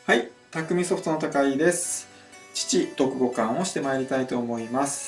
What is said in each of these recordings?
はい、匠ソフトの高井です。父読後感をしてまいりたいと思います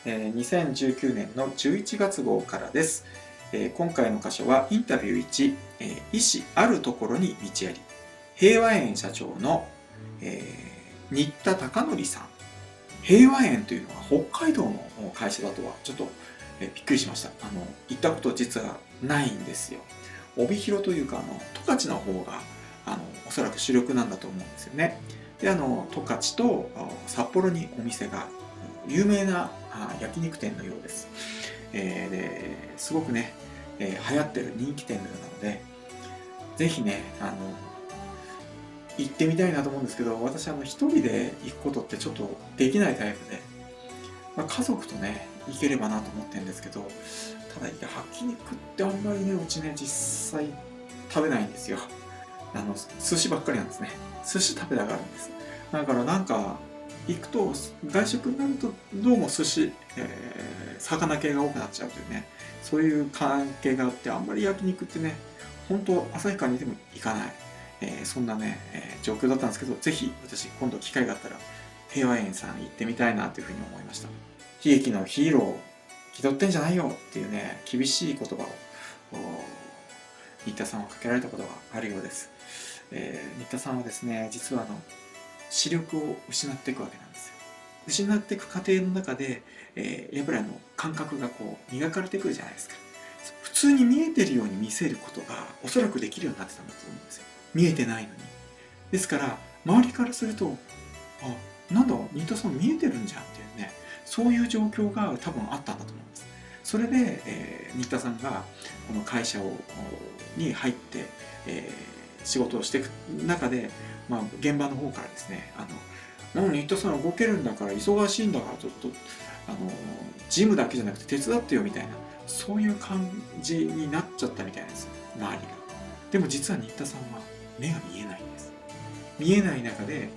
。2019年の11月号からです。今回の箇所はインタビュー1、医師あるところに道あり。平和園社長の、新田貴則さん。平和園というのは北海道の会社だとはちょっと、びっくりしました。行ったこと実はないんですよ。帯広というか十勝の方がおそらく主力なんだと思うんですよね。で十勝と札幌にお店が有名な焼肉店のようです。ですごくね、流行ってる人気店のようなので、ぜひね行ってみたいなと思うんですけど、私一人で行くことってちょっとできないタイプで、家族とね行ければなと思ってるんですけど、ただ焼肉ってあんまりねうちね実際食べないんですよ。寿司ばっかりなんですね。寿司食べたがるんです。だから行くと外食になるとどうも寿司、魚系が多くなっちゃうというね、そういう関係があって、あんまり焼肉ってね本当旭川にいても行かない、そんなね、状況だったんですけど、ぜひ私今度機会があったら平和園さん行ってみたいなというふうに思いました。悲劇のヒーロー気取ってんじゃないよっていうね厳しい言葉を新田さんはかけられたことがあるようです。新田さんはですね、実は視力を失っていくわけなんですよ。失っていく過程の中で、やっぱり感覚が磨かれてくるじゃないですか。普通に見えてるように見せることがおそらくできるようになってたんだと思うんですよ。見えてないのに。ですから周りからすると、なんだ新田さん見えてるんじゃんっていうね、そういう状況が多分あったんだと思うんです。それで、新田さんがこの会社に入って、仕事をしていく中で、現場の方からですね、もう新田さん動けるんだから忙しいんだからちょっとジムだけじゃなくて手伝ってよみたいな、そういう感じになっちゃったみたいなんですよ、周りが。でも実は新田さんは目が見えないんです。見えない中で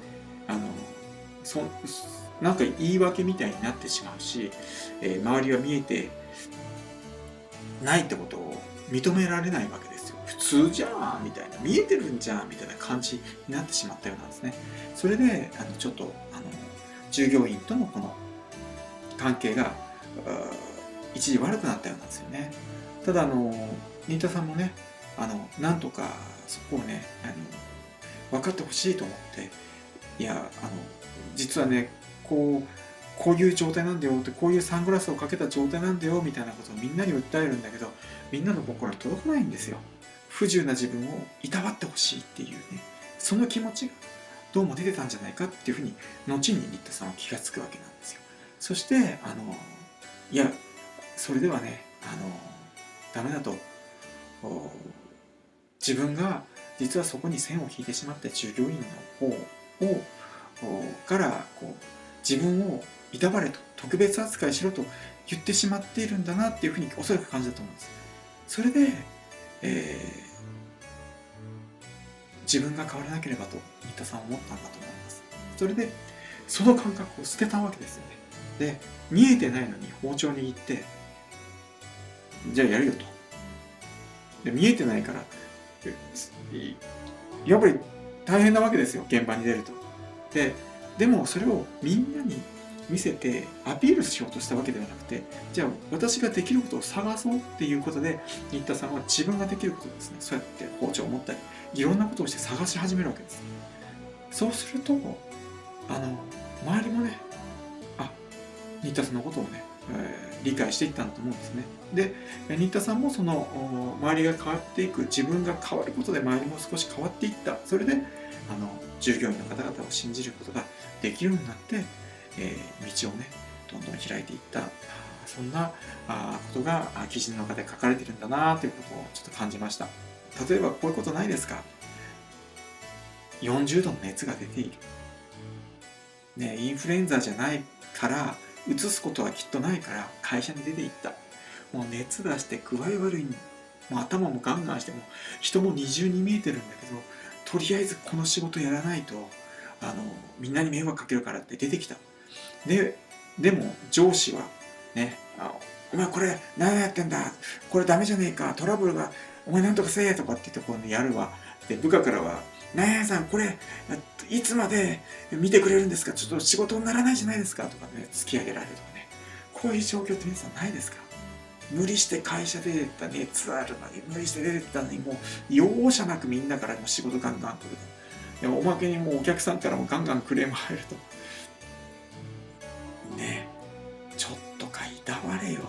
なんか言い訳みたいになってしまうし、周りは見えてないってことを認められないわけですよ。普通じゃんみたいな、見えてるんじゃんみたいな感じになってしまったようなんですね。それでちょっと従業員とのこの関係が一時悪くなったようなんですよね。ただ新田さんもねなんとかそこをね分かってほしいと思って、いや実はねこういう状態なんだよって、こういうサングラスをかけた状態なんだよみたいなことをみんなに訴えるんだけど、みんなの心に届かないんですよ。不自由な自分をいたわってほしいっていうね、その気持ちがどうも出てたんじゃないかっていうふうに後に新田さんは気がつくわけなんですよ。そしていやそれではねダメだと、自分が実はそこに線を引いてしまった従業員の方をから自分をいたわれと、特別扱いしろと言ってしまっているんだなっていうふうにおそらく感じたと思うんです。それで、自分が変わらなければと新田さんは思ったんだと思います。それでその感覚を捨てたわけですよね。で見えてないのに包丁握って、じゃあやるよと。で見えてないからやっぱり大変なわけですよ、現場に出ると。でもそれをみんなに見せてアピールしようとしたわけではなくて、じゃあ私ができることを探そうっていうことで、新田さんは自分ができることですね、そうやって包丁を持ったりいろんなことをして探し始めるわけです。そうすると周りもね新田さんのことをね、理解していったんだと思うんですね。で新田さんもその周りが変わっていく、自分が変わることで周りも少し変わっていった。それで従業員の方々を信じることができるようになって、道をねどんどん開いていった、そんなことが記事の中で書かれているんだなということをちょっと感じました。例えばこういうことないですか。40度の熱が出ている、ね、インフルエンザじゃないから移すことはきっとないから会社に出て行った。もう熱出して具合悪い、もう頭もガンガンして、も人も二重に見えてるんだけど、とりあえずこの仕事やらないとみんなに迷惑かけるからって出てきた。でも上司はね、お前これ何やってんだ、これダメじゃねえか、トラブルがお前なんとかせえとかって言ってやるわ。で部下からは何々さん、これ、いつまで見てくれるんですか、ちょっと仕事にならないじゃないですかとかね、突き上げられるとかね。こういう状況って皆さんないですか？無理して会社出てった熱あるのに、無理して出てったのに、もう容赦なくみんなからも仕事ガンガン取ると。でもおまけにもうお客さんからもガンガンクレーム入ると。ねえ、ちょっとかいたわれよって、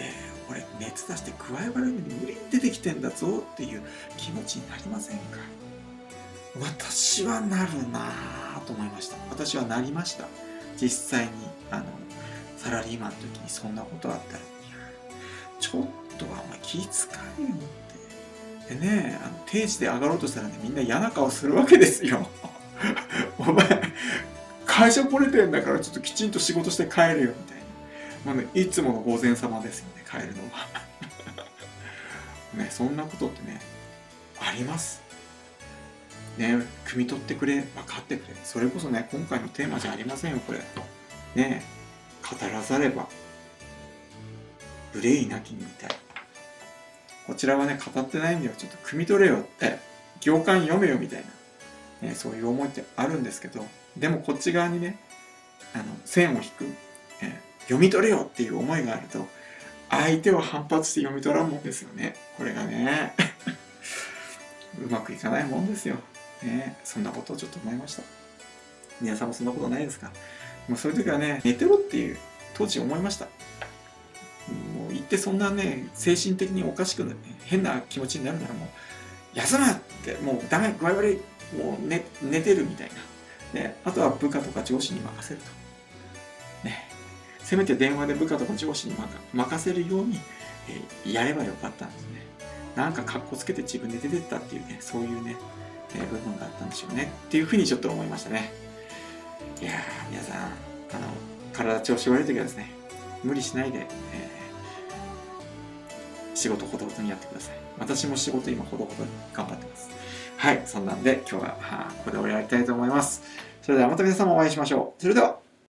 俺熱出して具合悪いのに無理に出てきてんだぞっていう気持ちになりませんか？私はなるなぁと思いました。私はなりました。実際にサラリーマンの時にそんなことあったら、ちょっとはお前気遣えよって。でね、定時で上がろうとしたらね、みんな嫌な顔するわけですよ。お前、会社来れてんだからちょっときちんと仕事して帰れよみたいな。まあね、いつもの午前様ですよね、帰るのは。ね、そんなことってね、あります。ね、汲み取ってくれ、分かってくれ。それこそね、今回のテーマじゃありませんよ、これ。ね、語らざれば、憂いなきに至る。こちらはね、語ってないんだよ。ちょっと汲み取れよって、行間読めよみたいな、ね、そういう思いってあるんですけど、でもこっち側にね、線を引く、読み取れよっていう思いがあると、相手は反発して読み取らんもんですよね。これがね、うまくいかないもんですよ。ね、そんなことをちょっと思いました。皆さんもそんなことないですか？もうそういう時はね、寝てろっていう当時思いました。もう言ってそんなね、精神的におかしく変な気持ちになるならもう、休むって、もうダメ、具合悪い、もう寝てるみたいな。ね、あとは部下とか上司に任せると。ね、せめて電話で部下とか上司に任せるように、やればよかったんですね。なんか格好つけて自分で出てったっていうね、そういうね、部分があったんでしょうね。っていうふうにちょっと思いましたね。いやー、皆さん、体調子悪い時はですね、無理しないで、仕事ほどほどにやってください。私も仕事今ほどほどに頑張ってます。はい、そんなんで今日はここで終わりたいと思います。それではまた皆様お会いしましょう。それでは。